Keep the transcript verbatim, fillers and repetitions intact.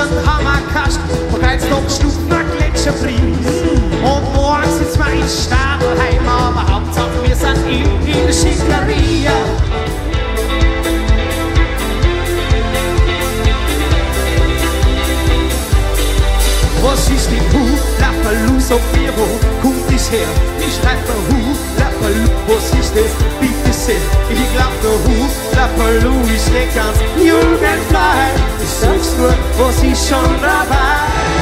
sind Hammerkast, bereits noch Stufen nach Gletscherfries. Und morgen sitzen wir in Stadelheim, aber Hauptsache wir sind in, in der Schickeria. Was ist die Hu, Lappaloo, sag mir, wo kommt das her? Ich schreib mir Hu, Lappaloo, was ist das? Bitte sehr, ich glaub der Hu, Lappaloo ist nicht ganz jugendfrei. Ich sag's nur, was ist schon dabei?